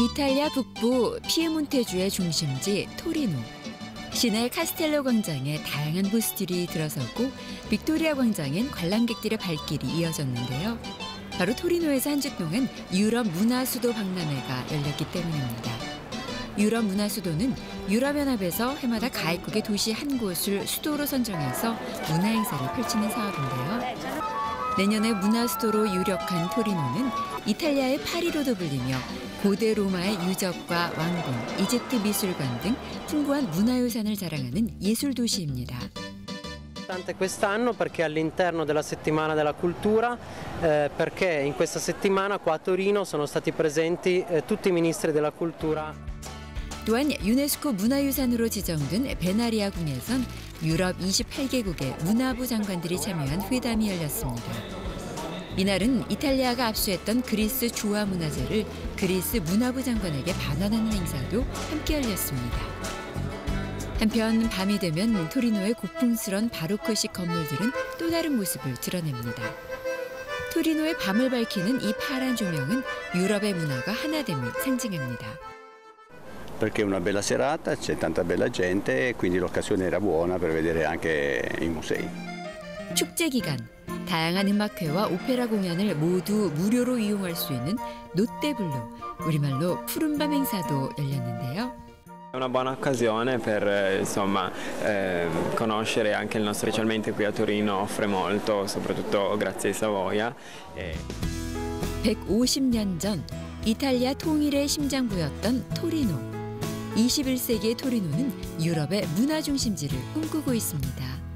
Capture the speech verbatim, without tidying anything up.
이탈리아 북부 피에몬테주의 중심지 토리노. 시내 카스텔로 광장에 다양한 부스들이 들어서고 빅토리아 광장엔 관람객들의 발길이 이어졌는데요. 바로 토리노에서 한 주 동안 유럽 문화수도 박람회가 열렸기 때문입니다. 유럽 문화수도는 유럽연합에서 해마다 가입국의 도시 한 곳을 수도로 선정해서 문화행사를 펼치는 사업인데요. 내년에 문화수도로 유력한 토리노는 이탈리아의 파리로도 불리며 고대 로마의 유적과 왕궁, 이집트 미술관 등 풍부한 문화유산을 자랑하는 예술 도시입니다. Quest'anno perché all'interno della settimana della cultura, eh, perché in questa settimana qua a Torino sono stati presenti eh, tutti i ministri della cultura. 또한 유네스코 문화유산으로 지정된 베나리아 궁에선 유럽 이십팔 개국의 문화부 장관들이 참여한 회담이 열렸습니다. 이날은 이탈리아가 압수했던 그리스 조화문화재를 그리스 문화부 장관에게 반환하는 행사도 함께 열렸습니다. 한편 밤이 되면 토리노의 고풍스런 바로크식 건물들은 또 다른 모습을 드러냅니다. 토리노의 밤을 밝히는 이 파란 조명은 유럽의 문화가 하나됨을 상징합니다. Perché è una bella serata, c'è tanta bella gente e quindi l'occasione era buona per vedere anche i musei. 축제 기간, 다양한 음악회와 오페라 공연을 모두 무료로 이용할 수 있는 노떼블루, 우리말로 푸른밤 행사도 열렸는데요. È una buona occasione per insomma eh, conoscere anche il nostro, specialmente qui a Torino offre molto, soprattutto grazie ai Savoia. E... 백오십 년 전 이탈리아 통일의 심장부였던 토리노. 이십일 세기의 토리노는 유럽의 문화 중심지를 꿈꾸고 있습니다.